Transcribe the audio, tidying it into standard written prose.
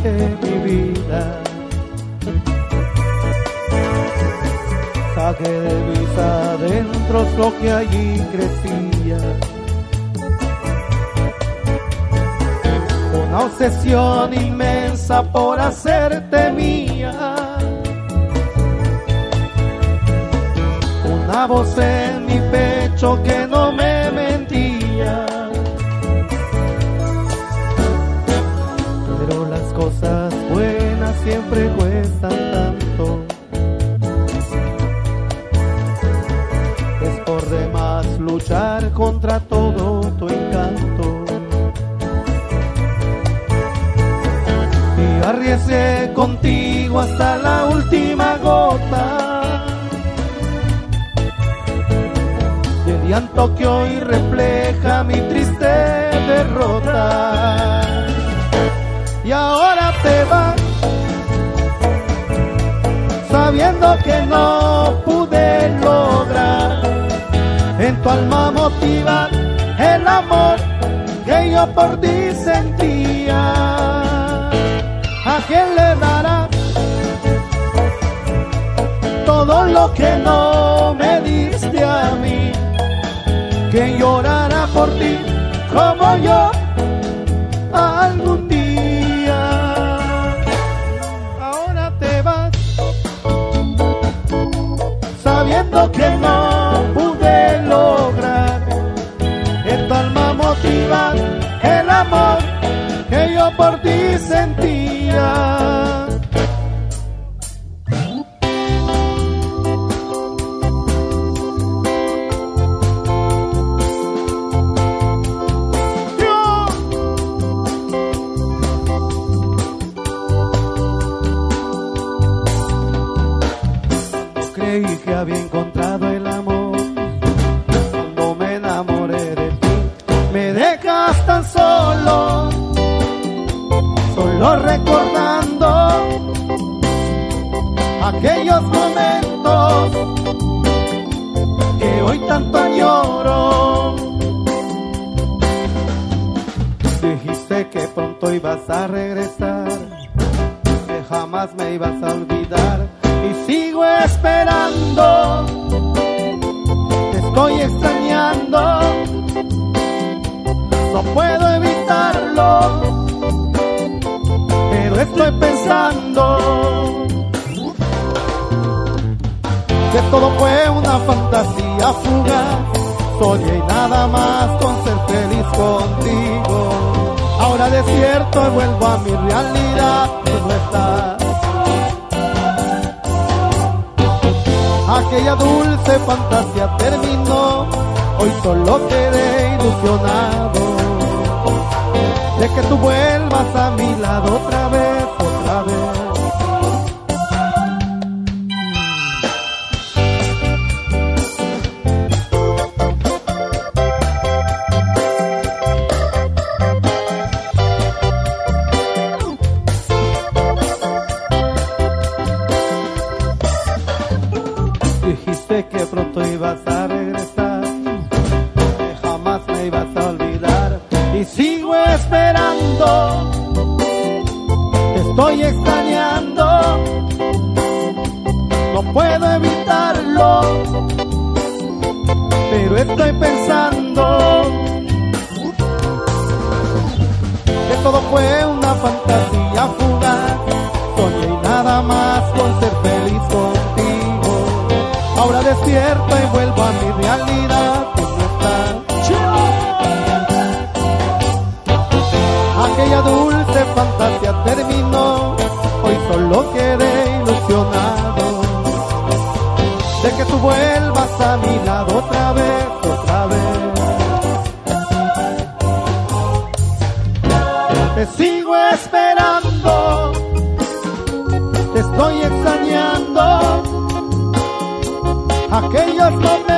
de mi vida. Saqué de mis adentros lo que allí crecía. Una obsesión inmensa por hacerte mía. Una voz en mi pecho que no me mentía. Pero las cosas buenas siempre cuestan tanto. Es por demás luchar contra todo tu encanto. Y arriesgué contigo hasta la última gota. El llanto que hoy refleja mi triste derrota. Y ahora te vas, sabiendo que no pude lograr en tu alma motivar el amor que yo por ti sentía. ¿A quién le darás todo lo que no me diste a mí? ¿Quién llorará por ti como yo algún día? Ahora te vas, sabiendo que no pude lograr en tu alma motivar el amor que yo por ti sentía. Creí que había encontrado el amor cuando me enamoré de ti. Me dejas tan solo, solo recordando aquellos momentos que hoy tanto añoro. Dijiste que pronto ibas a regresar, que jamás me ibas a olvidar. Y sigo esperando, te estoy extrañando, no puedo evitarlo, pero estoy pensando que todo fue una fantasía fugaz. Soñé y nada más con ser feliz contigo. Ahora despierto y vuelvo a mi realidad, tú no estás. Aquella dulce fantasía terminó, hoy solo quedé ilusionado de que tú vuelvas a mi lado otra vez, otra vez. Dijiste que pronto ibas a regresar, que jamás me ibas a olvidar. Y sigo esperando, te estoy extrañando, no puedo evitarlo, pero estoy pensando que todo fue una fantasía fugaz. Soñé y nada más con ser feliz contigo. Ahora despierto y vuelvo a mi realidad, tú no estás. Aquella dulce fantasía terminó, hoy solo quedé ilusionado de que tú vuelvas a mi lado otra vez, otra vez. Te sigo esperando, te estoy extrañando aquellos momentos